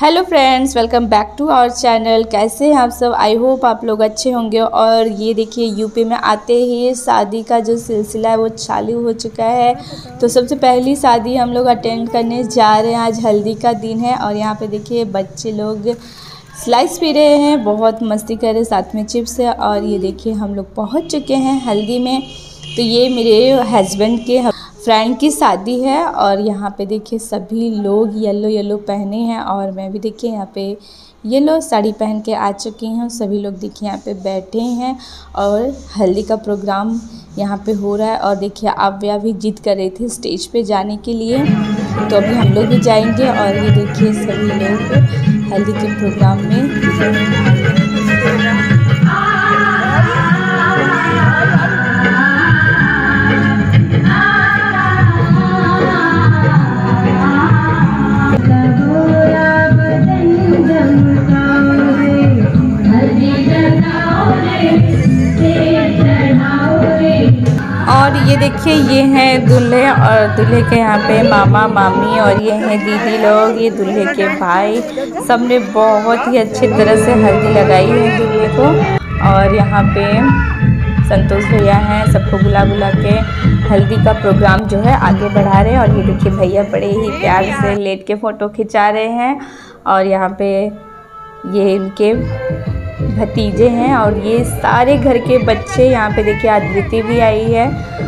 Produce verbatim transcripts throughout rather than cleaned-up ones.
Hello friends, welcome back to our channel. कैसे हैं आप सब? आई होप आप लोग अच्छे होंगे। और ये देखिए, यूपी में आते ही शादी का जो सिलसिला है वो चालू हो चुका है। तो सबसे पहली शादी हम लोग अटेंड करने जा रहे हैं। आज हल्दी का दिन है और यहाँ पे देखिए बच्चे लोग स्लाइस पी रहे हैं, बहुत मस्ती कर रहे हैं, साथ में चिप्स है। और ये देखिए हम लोग पहुँच चुके हैं हल्दी में। तो ये मेरे हस्बैंड के फ्रेंड की शादी है और यहाँ पे देखिए सभी लोग येलो येलो पहने हैं और मैं भी देखिए यहाँ पे येलो साड़ी पहन के आ चुकी हूँ। सभी लोग देखिए यहाँ पे बैठे हैं और हल्दी का प्रोग्राम यहाँ पे हो रहा है। और देखिए आव्या भी जिद कर रही थी स्टेज पे जाने के लिए, तो अभी हम लोग भी जाएंगे। और ये देखिए सभी लोग हल्दी के प्रोग्राम में। और ये देखिए ये हैं दूल्हे और दूल्हे के यहाँ पे मामा मामी और ये हैं दीदी लोग, ये दूल्हे के भाई। सब ने बहुत ही अच्छी तरह से हल्दी लगाई है दूल्हे को। और यहाँ पे संतोष भैया हैं, सबको बुला बुला के हल्दी का प्रोग्राम जो है आगे बढ़ा रहे हैं। और ये देखिए भैया बड़े ही प्यार से लेट के फ़ोटो खिंचा रहे हैं। और यहाँ पे ये इनके भतीजे हैं और ये सारे घर के बच्चे। यहाँ पे देखिए आदित्य भी आई है।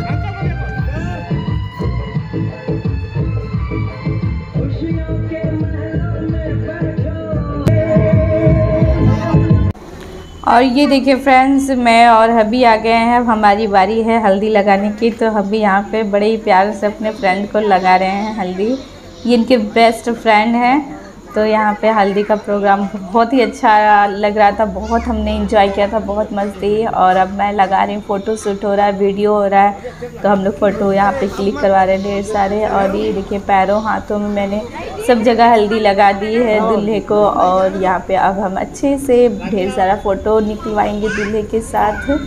और ये देखिए फ्रेंड्स, मैं और हबी आ गए हैं। अब हमारी बारी है हल्दी लगाने की। तो हबी यहाँ पे बड़े ही प्यार से अपने फ्रेंड को लगा रहे हैं हल्दी। ये इनके बेस्ट फ्रेंड हैं। तो यहाँ पे हल्दी का प्रोग्राम बहुत ही अच्छा लग रहा था, बहुत हमने एंजॉय किया था, बहुत मस्ती। और अब मैं लगा रही हूँ, फ़ोटो शूट हो रहा है, वीडियो हो रहा है। तो हम लोग फ़ोटो यहाँ पे क्लिक करवा रहे हैं ढेर सारे। और ये देखिए पैरों हाथों में मैंने सब जगह हल्दी लगा दी है दूल्हे को। और यहाँ पे अब हम अच्छे से ढेर सारा फ़ोटो निकलवाएंगे दूल्हे के साथ।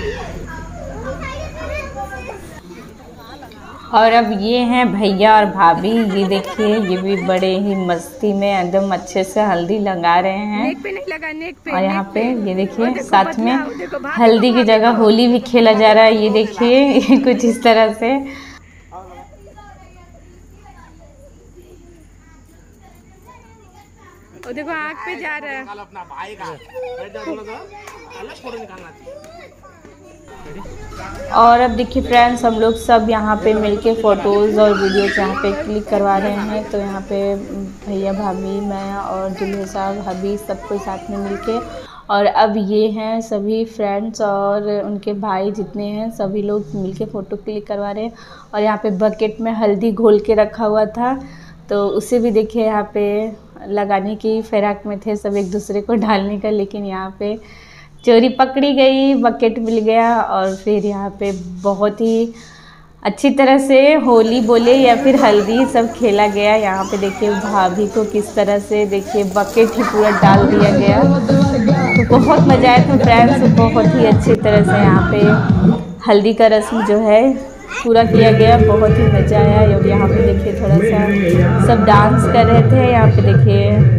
और अब ये हैं भैया और भाभी। ये देखिए ये भी बड़े ही मस्ती में एकदम अच्छे से हल्दी लगा रहे हैं। नेक पे नहीं लगा, नेक पे, और यहाँ पे ये देखिए साथ में हल्दी की जगह होली भी खेला जा रहा है। ये देखिए कुछ इस तरह से। और देखो आँख पे जा रहा है। और अब देखिए फ्रेंड्स, हम लोग सब यहाँ पे मिलके फ़ोटोज़ और वीडियोज़ यहाँ पे क्लिक करवा रहे हैं। तो यहाँ पे भैया भाभी, मैं और दूल्हे साहब, हबी, सबको साथ में मिलके। और अब ये हैं सभी फ्रेंड्स और उनके भाई जितने हैं सभी लोग मिलके फ़ोटो क्लिक करवा रहे हैं। और यहाँ पे बकेट में हल्दी घोल के रखा हुआ था, तो उसे भी देखिए यहाँ पे लगाने की फिराक में थे सब, एक दूसरे को डालने का। लेकिन यहाँ पे चोरी पकड़ी गई, बकेट मिल गया। और फिर यहाँ पे बहुत ही अच्छी तरह से होली बोले या फिर हल्दी सब खेला गया। यहाँ पे देखिए भाभी को किस तरह से देखिए बकेट ही पूरा डाल दिया गया। तो बहुत मज़ा आया था फ्रेंड्स, बहुत ही अच्छी तरह से यहाँ पे हल्दी का रस्म जो है पूरा किया गया, बहुत ही मज़ा आया। और यहाँ पे देखिए थोड़ा सा सब डांस कर रहे थे। यहाँ पे देखिए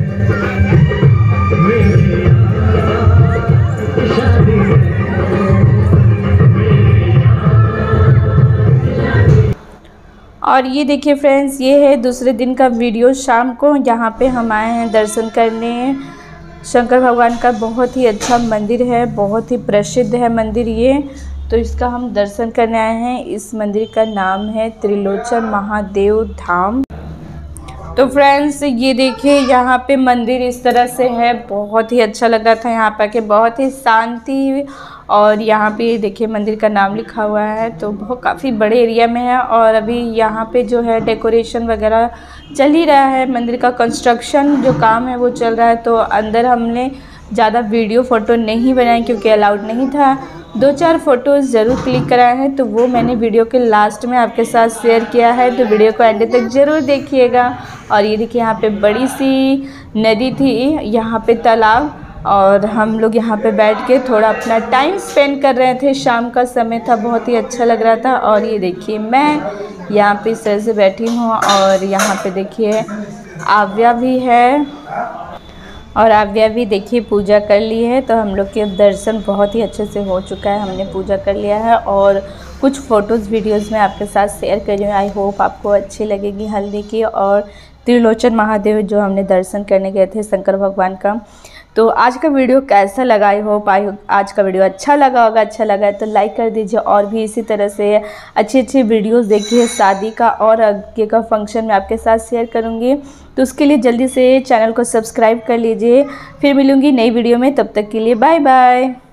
और ये देखिए फ्रेंड्स, ये है दूसरे दिन का वीडियो। शाम को यहाँ पे हम आए हैं दर्शन करने। शंकर भगवान का बहुत ही अच्छा मंदिर है, बहुत ही प्रसिद्ध है मंदिर ये। तो इसका हम दर्शन करने आए हैं। इस मंदिर का नाम है त्रिलोचन महादेव धाम। तो फ्रेंड्स ये देखिए यहाँ पे मंदिर इस तरह से है, बहुत ही अच्छा लग रहा था यहाँ पर के, बहुत ही शांति। और यहाँ पे देखिए मंदिर का नाम लिखा हुआ है। तो बहुत काफ़ी बड़े एरिया में है। और अभी यहाँ पे जो है डेकोरेशन वगैरह चल ही रहा है, मंदिर का कंस्ट्रक्शन जो काम है वो चल रहा है। तो अंदर हमने ज़्यादा वीडियो फ़ोटो नहीं बनाए क्योंकि अलाउड नहीं था। दो चार फ़ोटोज़ ज़रूर क्लिक कराए हैं, तो वो मैंने वीडियो के लास्ट में आपके साथ शेयर किया है। तो वीडियो को एंड तक ज़रूर देखिएगा। और ये देखिए यहाँ पे बड़ी सी नदी थी, यहाँ पे तालाब। और हम लोग यहाँ पे बैठ के थोड़ा अपना टाइम स्पेंड कर रहे थे। शाम का समय था, बहुत ही अच्छा लग रहा था। और ये देखिए मैं यहाँ पे इस तरह से बैठी हूँ और यहाँ पे देखिए आव्या भी है और आव्या भी देखिए पूजा कर ली है। तो हम लोग के दर्शन बहुत ही अच्छे से हो चुका है, हमने पूजा कर लिया है और कुछ फ़ोटोज़ वीडियोज़ में आपके साथ शेयर कर रही हूँ। आई होप आपको अच्छी लगेगी हल्दी की और त्रिलोचन महादेव जो हमने दर्शन करने गए थे शंकर भगवान का। तो आज का वीडियो कैसा लगा, आई होप आई आज का वीडियो अच्छा लगा होगा। अच्छा लगा है तो लाइक कर दीजिए और भी इसी तरह से अच्छी अच्छी वीडियोस देखिए। शादी का और आगे का फंक्शन मैं आपके साथ शेयर करूंगी, तो उसके लिए जल्दी से चैनल को सब्सक्राइब कर लीजिए। फिर मिलूंगी नई वीडियो में, तब तक के लिए बाय बाय।